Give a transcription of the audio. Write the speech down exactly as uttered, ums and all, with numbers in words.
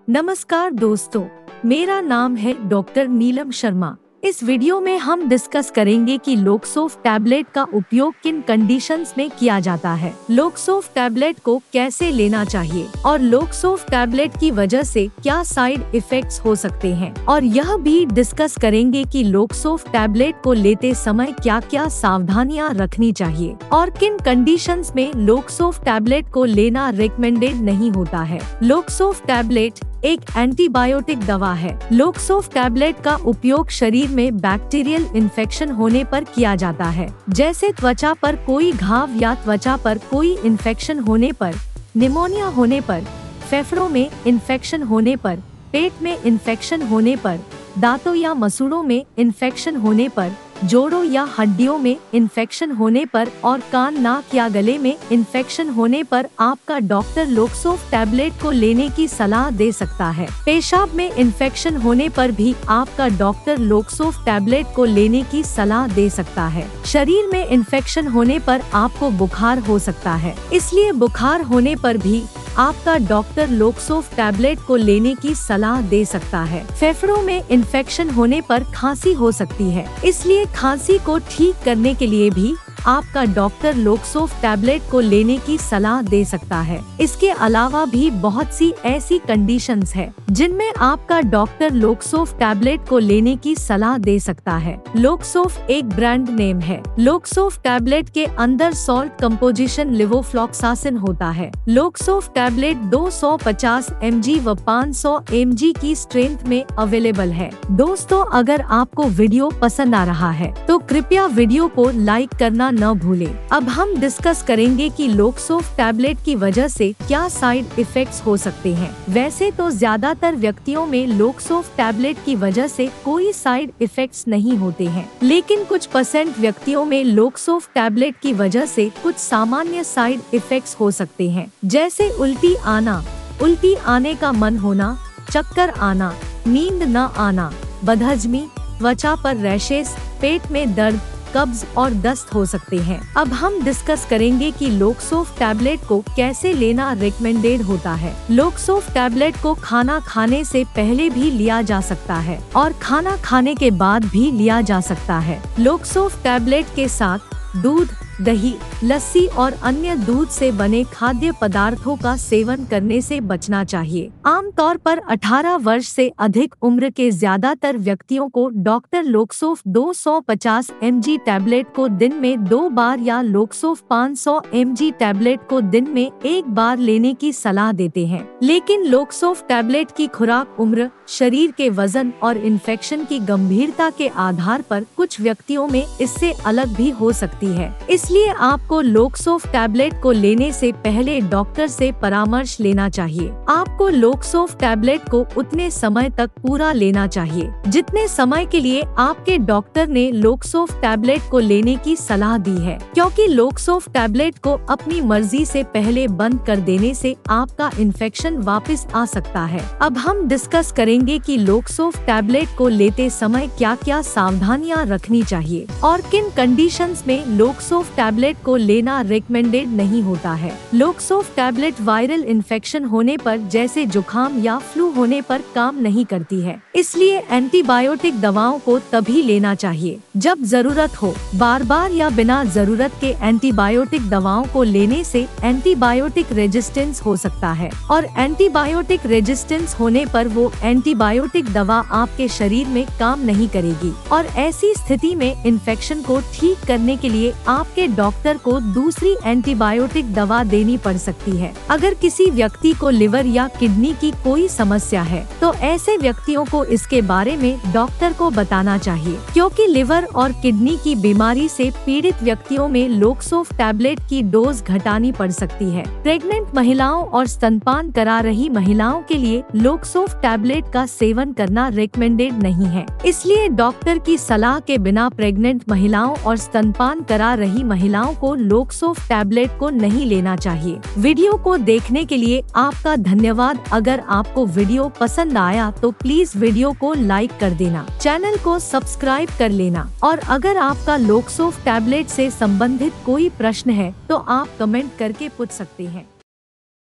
नमस्कार दोस्तों, मेरा नाम है डॉक्टर नीलम शर्मा। इस वीडियो में हम डिस्कस करेंगे कि लोक्सोफ टैबलेट का उपयोग किन कंडीशंस में किया जाता है, लोक्सोफ टैबलेट को कैसे लेना चाहिए और लोक्सोफ टैबलेट की वजह से क्या साइड इफेक्ट्स हो सकते हैं, और यह भी डिस्कस करेंगे कि लोक्सोफ टैबलेट को लेते समय क्या क्या सावधानियां रखनी चाहिए और किन कंडीशंस में लोक्सोफ टैबलेट को लेना रिकमेंडेड नहीं होता है। लोक्सोफ टैबलेट एक एंटीबायोटिक दवा है। लोक्सोफ टैबलेट का उपयोग शरीर में बैक्टीरियल इन्फेक्शन होने पर किया जाता है, जैसे त्वचा पर कोई घाव या त्वचा पर कोई इन्फेक्शन होने पर, निमोनिया होने पर, फेफड़ों में इन्फेक्शन होने पर, पेट में इन्फेक्शन होने पर, दांतों या मसूड़ों में इन्फेक्शन होने पर, जोड़ों या हड्डियों में इन्फेक्शन होने पर और कान, नाक या गले में इन्फेक्शन होने पर आपका डॉक्टर लोक्सोफ टैबलेट को लेने की सलाह दे सकता है। पेशाब में इन्फेक्शन होने पर भी आपका डॉक्टर लोक्सोफ टैबलेट को लेने की सलाह दे सकता है। शरीर में इन्फेक्शन होने पर आपको बुखार हो सकता है, इसलिए बुखार होने पर भी आपका डॉक्टर लोक्सोफ टैबलेट को लेने की सलाह दे सकता है। फेफड़ों में इन्फेक्शन होने पर खांसी हो सकती है, इसलिए खांसी को ठीक करने के लिए भी आपका डॉक्टर लोक्सोफ टैबलेट को लेने की सलाह दे सकता है। इसके अलावा भी बहुत सी ऐसी कंडीशंस है जिनमें आपका डॉक्टर लोक्सोफ टैबलेट को लेने की सलाह दे सकता है। लोक्सोफ एक ब्रांड नेम है। लोक्सोफ टैबलेट के अंदर सॉल्ट कंपोजिशन लिवोफ्लॉक्सासिन होता है। लोक्सोफ टैबलेट दो सौ पचास एम जी व पाँच सौ एम जी की स्ट्रेंथ में अवेलेबल है। दोस्तों, अगर आपको वीडियो पसंद आ रहा है तो कृपया वीडियो को लाइक करना न भूलें। अब हम डिस्कस करेंगे कि लोक्सोफ टैबलेट की वजह से क्या साइड इफेक्ट्स हो सकते हैं। वैसे तो ज्यादातर व्यक्तियों में लोक्सोफ टैबलेट की वजह से कोई साइड इफेक्ट्स नहीं होते हैं, लेकिन कुछ परसेंट व्यक्तियों में लोक्सोफ टैबलेट की वजह से कुछ सामान्य साइड इफेक्ट्स हो सकते हैं, जैसे उल्टी आना, उल्टी आने का मन होना, चक्कर आना, नींद न आना, बदहजमी, त्वचा पर रैशेस, पेट में दर्द, कब्ज और दस्त हो सकते हैं। अब हम डिस्कस करेंगे कि लोक्सोफ टैबलेट को कैसे लेना रिकमेंडेड होता है। लोक्सोफ टैबलेट को खाना खाने से पहले भी लिया जा सकता है और खाना खाने के बाद भी लिया जा सकता है। लोक्सोफ टैबलेट के साथ दूध, दही, लस्सी और अन्य दूध से बने खाद्य पदार्थों का सेवन करने से बचना चाहिए। आमतौर पर अठारह वर्ष से अधिक उम्र के ज्यादातर व्यक्तियों को डॉक्टर लोक्सोफ दो सौ पचास एम जी टैबलेट को दिन में दो बार या लोक्सोफ पाँच सौ एम जी टैबलेट को दिन में एक बार लेने की सलाह देते हैं। लेकिन लोक्सोफ टैबलेट की खुराक उम्र, शरीर के वजन और इन्फेक्शन की गंभीरता के आधार पर कुछ व्यक्तियों में इससे अलग भी हो सकती है। इसलिए आपको लोक्सोफ टैबलेट को लेने से पहले डॉक्टर से परामर्श लेना चाहिए। आपको लोक्सोफ टैबलेट को उतने समय तक पूरा लेना चाहिए जितने समय के लिए आपके डॉक्टर ने लोक्सोफ टैबलेट को लेने की सलाह दी है, क्योंकि लोक्सोफ टैबलेट को अपनी मर्जी से पहले बंद कर देने से आपका इन्फेक्शन वापस आ सकता है। अब हम डिस्कस करेंगे कि लोक्सोफ टैबलेट को लेते समय क्या क्या सावधानियां रखनी चाहिए और किन कंडीशंस में लोक्सोफ टैबलेट को लेना रिकमेंडेड नहीं होता है। लोक्सोफ टैबलेट वायरल इन्फेक्शन होने पर, जैसे जुकाम या फ्लू होने पर काम नहीं करती है, इसलिए एंटीबायोटिक दवाओं को तभी लेना चाहिए जब जरूरत हो। बार बार या बिना जरूरत के एंटीबायोटिक दवाओं को लेने से एंटीबायोटिक रेजिस्टेंस हो सकता है और एंटीबायोटिक रेजिस्टेंस होने पर वो एंटीबायोटिक दवा आपके शरीर में काम नहीं करेगी और ऐसी स्थिति में इन्फेक्शन को ठीक करने के लिए आपके डॉक्टर को दूसरी एंटीबायोटिक दवा देनी पड़ सकती है। अगर किसी व्यक्ति को लिवर या किडनी की कोई समस्या है तो ऐसे व्यक्तियों को इसके बारे में डॉक्टर को बताना चाहिए, क्योंकि लिवर और किडनी की बीमारी से पीड़ित व्यक्तियों में लोक्सोफ टैबलेट की डोज घटानी पड़ सकती है। प्रेग्नेंट महिलाओं और स्तनपान करा रही महिलाओं के लिए लोक्सोफ टैबलेट का सेवन करना रिकमेंडेड नहीं है, इसलिए डॉक्टर की सलाह के बिना प्रेग्नेंट महिलाओं और स्तनपान करा रही महिलाओं को लोक्सोफ टैबलेट को नहीं लेना चाहिए। वीडियो को देखने के लिए आपका धन्यवाद। अगर आपको वीडियो पसंद आया तो प्लीज वीडियो को लाइक कर देना, चैनल को सब्सक्राइब कर लेना और अगर आपका लोक्सोफ टैबलेट से संबंधित कोई प्रश्न है तो आप कमेंट करके पूछ सकते हैं।